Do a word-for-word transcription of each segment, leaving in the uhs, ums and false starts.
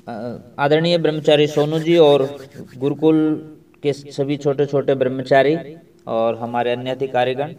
आदरणीय ब्रह्मचारी सोनू जी और गुरुकुल के सभी छोटे छोटे ब्रह्मचारी और हमारे अन्य अधिकारीगण,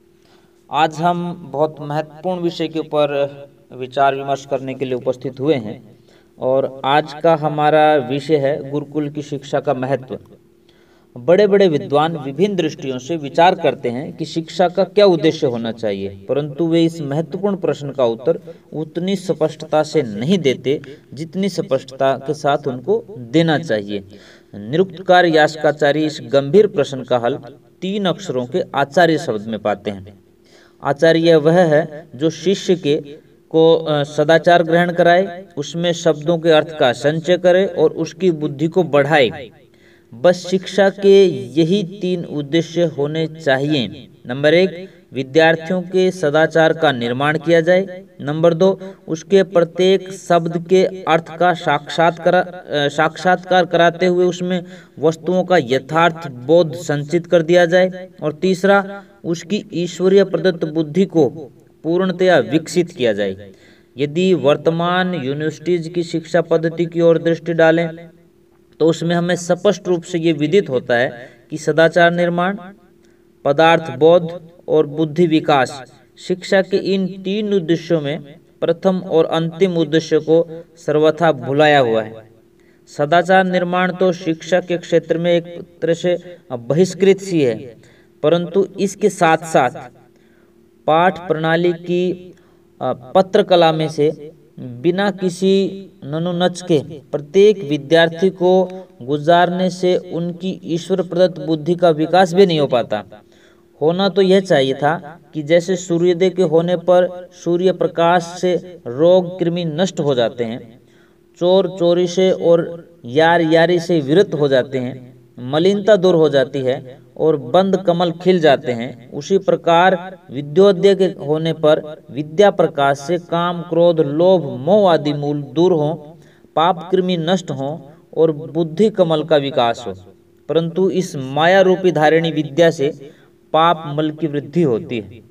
आज हम बहुत महत्वपूर्ण विषय के ऊपर विचार विमर्श करने के लिए उपस्थित हुए हैं। और आज का हमारा विषय है गुरुकुल की शिक्षा का महत्व। बड़े बड़े विद्वान विभिन्न दृष्टियों से विचार करते हैं कि शिक्षा का क्या उद्देश्य होना चाहिए, परंतु वे इस महत्वपूर्ण प्रश्न का उत्तर उतनी स्पष्टता से नहीं देते जितनी स्पष्टता के साथ उनको देना चाहिए। निरुक्तकार यास्काचार्य इस गंभीर प्रश्न का हल तीन अक्षरों के आचार्य शब्द में पाते हैं। आचार्य वह है जो शिष्य के को सदाचार ग्रहण कराए, उसमें शब्दों के अर्थ का संचय करे और उसकी बुद्धि को बढ़ाए। बस शिक्षा के यही तीन उद्देश्य होने चाहिए। नंबर एक, विद्यार्थियों के सदाचार का निर्माण किया जाए। नंबर दो, उसके प्रत्येक शब्द के अर्थ का साक्षात्कार साक्षात्कार कराते हुए उसमें वस्तुओं का यथार्थ बोध संचित कर दिया जाए। और तीसरा, उसकी ईश्वरीय प्रदत्त बुद्धि को पूर्णतया विकसित किया जाए। यदि वर्तमान यूनिवर्सिटीज की शिक्षा पद्धति की ओर दृष्टि डालें तो उसमें हमें स्पष्ट रूप से ये विदित होता है कि सदाचार निर्माण, पदार्थ बोध और बुद्धि विकास शिक्षा के इन तीन उद्देश्यों में प्रथम और अंतिम उद्देश्य को सर्वथा भुलाया हुआ है। सदाचार निर्माण तो शिक्षा के क्षेत्र में एक तरह से बहिष्कृत सी है, परंतु इसके साथ साथ पाठ प्रणाली की पत्र कला में से बिना किसी ननुनच के प्रत्येक विद्यार्थी को गुजारने से उनकी ईश्वर प्रदत्त बुद्धि का विकास भी नहीं हो पाता। होना तो यह चाहिए था कि जैसे सूर्योदय के होने पर सूर्य प्रकाश से रोग कृमि नष्ट हो जाते हैं, चोर चोरी से और यार यारी से विरत हो जाते हैं, मलिनता दूर हो जाती है और बंद कमल खिल जाते हैं, उसी प्रकार विद्योदय के होने पर विद्या प्रकाश से काम क्रोध लोभ मोह आदि मूल दूर हों, पाप कृमि नष्ट हों और बुद्धि कमल का विकास हो। परंतु इस माया रूपी धारिणी विद्या से पाप मल की वृद्धि होती है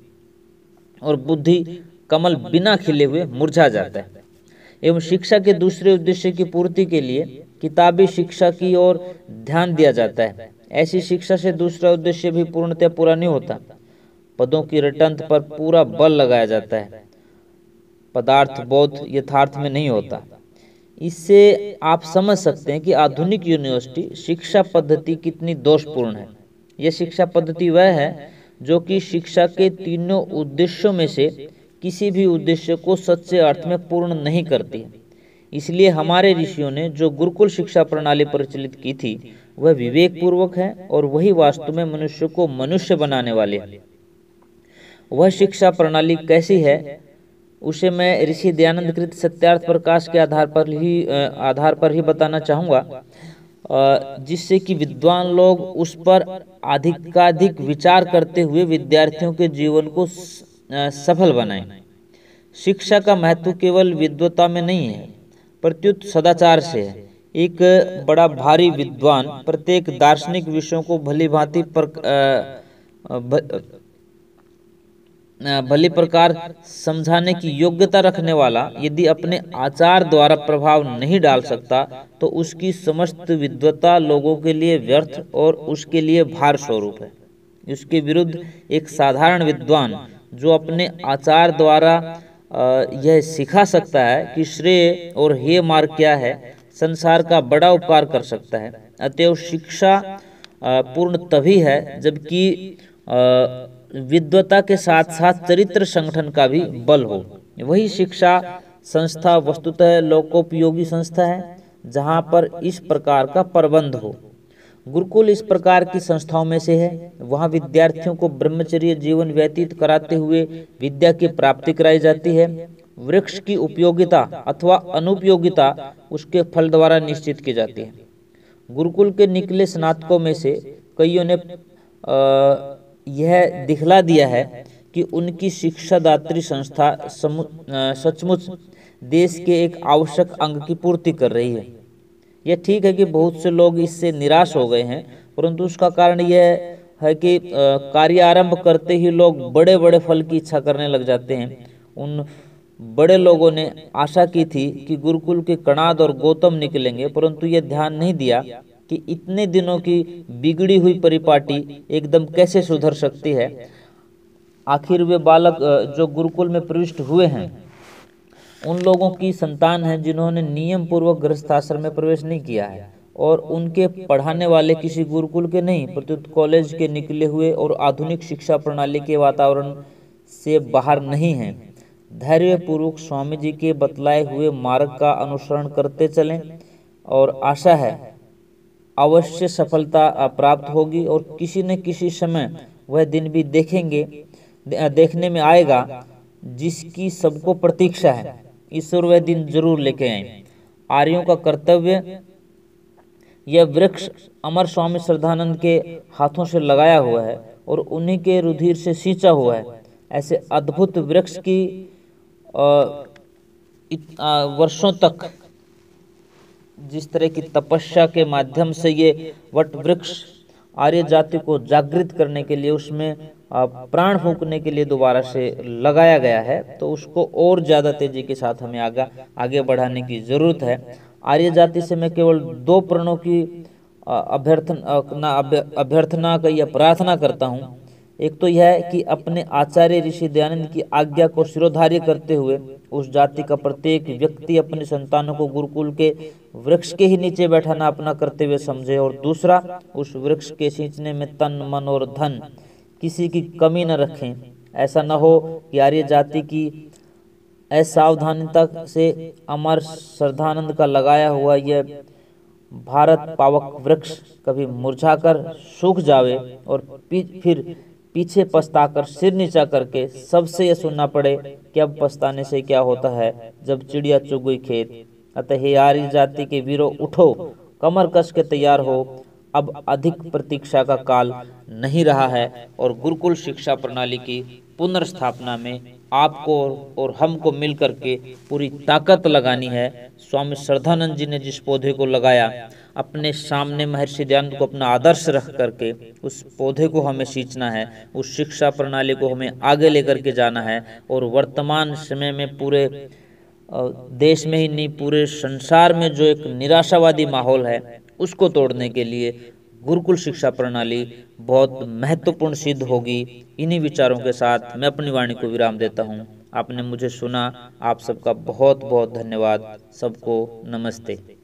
और बुद्धि कमल बिना खिले हुए मुरझा जाता है। एवं शिक्षा के दूसरे उद्देश्य की पूर्ति के लिए किताबी शिक्षा की ओर ध्यान दिया जाता है। ऐसी शिक्षा से दूसरा उद्देश्य भी पूर्णतः पूरा नहीं होता। पदों की रटंत पर पूरा बल लगाया जाता है, पदार्थ बोध यथार्थ में नहीं होता। इससे आप समझ सकते हैं कि आधुनिक यूनिवर्सिटी शिक्षा पद्धति कितनी दोषपूर्ण है। यह शिक्षा पद्धति वह है जो कि शिक्षा के तीनों उद्देश्यों में से किसी भी उद्देश्य को सच्चे अर्थ में पूर्ण नहीं करती। इसलिए हमारे ऋषियों ने जो गुरुकुल शिक्षा प्रणाली प्रचलित की थी वह विवेक पूर्वक है और वही वास्तव में मनुष्य को मनुष्य बनाने वाले है। वह शिक्षा प्रणाली कैसी है उसे मैं ऋषि दयानंद कृत सत्यार्थ प्रकाश के आधार पर ही आधार पर ही बताना चाहूँगा, जिससे कि विद्वान लोग उस पर अधिकाधिक विचार करते हुए विद्यार्थियों के जीवन को सफल बनाएं। शिक्षा का महत्व केवल विद्वता में नहीं है, प्रत्युत सदाचार से है। एक बड़ा भारी विद्वान प्रत्येक दार्शनिक विषयों को भली भांति पर भली प्रकार समझाने की योग्यता रखने वाला यदि अपने आचार द्वारा प्रभाव नहीं डाल सकता तो उसकी समस्त विद्वता लोगों के लिए व्यर्थ और उसके लिए भार स्वरूप है। इसके विरुद्ध एक साधारण विद्वान जो अपने आचार द्वारा यह सिखा सकता है कि श्रेय और हेय मार्ग क्या है, संसार का बड़ा उपकार कर सकता है। अतएव शिक्षा पूर्ण तभी है जबकि विद्वता के साथ साथ चरित्र संगठन का भी बल हो। वही शिक्षा संस्था वस्तुतः लोकोपयोगी संस्था है जहाँ पर इस प्रकार का प्रबंध हो। गुरुकुल इस प्रकार की संस्थाओं में से है। वहाँ विद्यार्थियों को ब्रह्मचर्य जीवन व्यतीत कराते हुए विद्या की प्राप्ति कराई जाती है। वृक्ष की उपयोगिता अथवा अनुपयोगिता उसके फल द्वारा निश्चित की जाती है। गुरुकुल के निकले स्नातकों में से कईयों ने आ, यह दिखला दिया है कि उनकी शिक्षादात्री संस्था सचमुच देश के एक आवश्यक अंग की पूर्ति कर रही है। यह ठीक है कि बहुत से लोग इससे निराश हो गए हैं, परंतु उसका कारण यह है कि कार्य आरंभ करते ही लोग बड़े बड़े फल की इच्छा करने लग जाते हैं। उन बड़े लोगों ने आशा की थी कि गुरुकुल के कणाद और गौतम निकलेंगे, परंतु ये ध्यान नहीं दिया कि इतने दिनों की बिगड़ी हुई परिपाटी एकदम कैसे सुधर सकती है। आखिर वे बालक जो गुरुकुल में प्रविष्ट हुए हैं उन लोगों की संतान हैं जिन्होंने नियम पूर्वक गृहस्थाश्रम में प्रवेश नहीं किया है, और उनके पढ़ाने वाले किसी गुरुकुल के नहीं प्रत्युत कॉलेज के निकले हुए और आधुनिक शिक्षा प्रणाली के वातावरण से बाहर नहीं हैं। धैर्य पूर्वक स्वामी जी के बतलाए हुए मार्ग का अनुसरण करते चलें और आशा है अवश्य सफलता प्राप्त होगी, और किसी न किसी समय वह दिन भी देखेंगे देखने में आएगा जिसकी सबको प्रतीक्षा है। ईश्वर वह दिन जरूर लेके आए। आर्यों का कर्तव्य यह वृक्ष अमर स्वामी श्रद्धानंद के हाथों से लगाया हुआ है और उन्हीं के रुधिर से सींचा हुआ है। ऐसे अद्भुत वृक्ष की आ, आ, वर्षों तक जिस तरह की तपस्या के माध्यम से ये वट वृक्ष आर्य जाति को जागृत करने के लिए, उसमें प्राण फूंकने के लिए दोबारा से लगाया गया है, तो उसको और ज्यादा तेजी के साथ हमें आगे आगे बढ़ाने की जरूरत है। आर्य जाति से मैं केवल दो प्रणों की अभ्यर्थना अभ्यर्थना का या प्रार्थना करता हूँ। एक तो यह है कि अपने आचार्य ऋषि दयानंद की आज्ञा को शिरोधार्य करते हुए उस जाति का प्रत्येक व्यक्ति अपनी संतानों को गुरुकुल के वृक्ष के ही नीचे बैठाना अपना कर्तव्य समझे, और दूसरा उस वृक्ष के सींचने में तन मन और धन किसी की कमी न रखें। ऐसा न हो कि आर्य जाति की असावधानता से अमर श्रद्धानंद का लगाया हुआ यह भारत पावक वृक्ष कभी मुरझाकर सूख जावे और पी, फिर पीछे पछताकर सिर नीचा करके सबसे यह सुनना पड़े कि अब पछताने से क्या होता है जब चिड़िया चुग गई खेत। अतः हे आर्य जाति के वीरों, उठो, कमर कस के तैयार हो, अब अधिक प्रतीक्षा का काल नहीं रहा है और गुरुकुल शिक्षा प्रणाली की पुनर्स्थापना में आपको और हमको मिलकर के पूरी ताकत लगानी है। स्वामी श्रद्धानंद जी ने जिस पौधे को लगाया, अपने सामने महर्षि दयानंद को अपना आदर्श रख करके उस पौधे को हमें सींचना है, उस शिक्षा प्रणाली को हमें आगे लेकर के जाना है, और वर्तमान समय में पूरे देश में ही नहीं पूरे संसार में जो एक निराशावादी माहौल है उसको तोड़ने के लिए गुरुकुल शिक्षा प्रणाली बहुत महत्वपूर्ण सिद्ध होगी। इन्हीं विचारों के साथ मैं अपनी वाणी को विराम देता हूँ। आपने मुझे सुना, आप सबका बहुत बहुत धन्यवाद। सबको नमस्ते।